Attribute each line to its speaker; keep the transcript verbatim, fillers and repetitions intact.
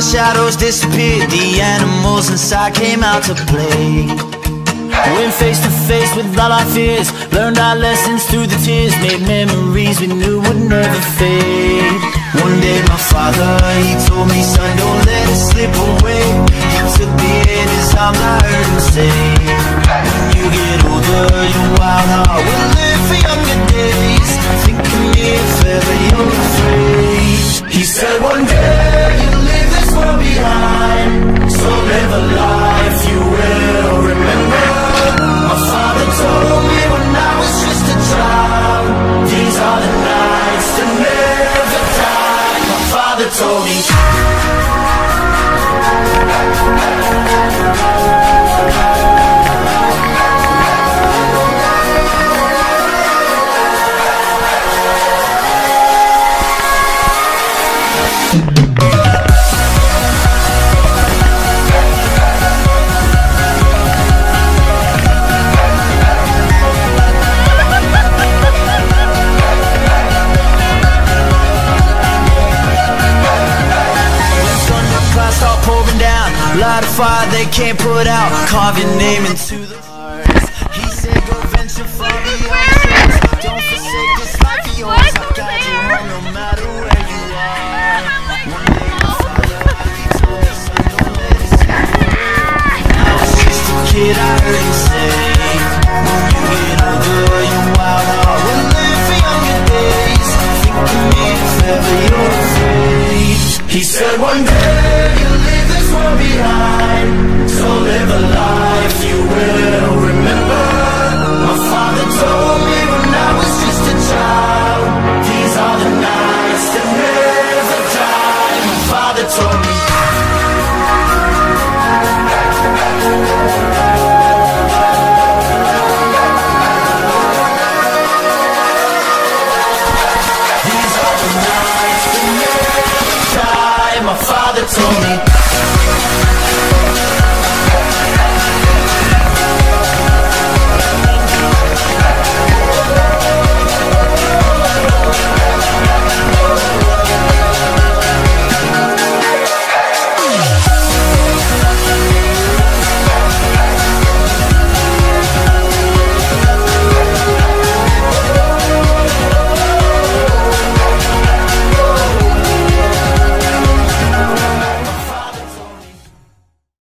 Speaker 1: shadows disappeared, the animals inside came out to play. Went face to face with all our fears, learned our lessons through the tears, made memories we knew would never fade. One day my father, he told me, son, don't let it slip away. He took me in his arms, I heard him say, when you get older, your wild heart will live for younger days. Think of me if ever you're afraid. He said one day you'll leave this world behind, so live a life you will remember. My father told me when I was just a child, these are the nights to never die. My father told me. Light a fire they can't put out, carve your name into the stars. He said go venture far beyond shores, don't forsake this life of yours. I'll guide you home no matter where you are. One day my father, he told me, son, don't let it slip away. I was just a kid, I heard him say, when you get older, your wild heart will live for younger days. Think of me if ever you're afraid. He said one day you'll leave this world behind, so live a life you will remember. My father told me when I was just a child, these are the nights that never die. My father told me. These are the nights that never die. My father told me.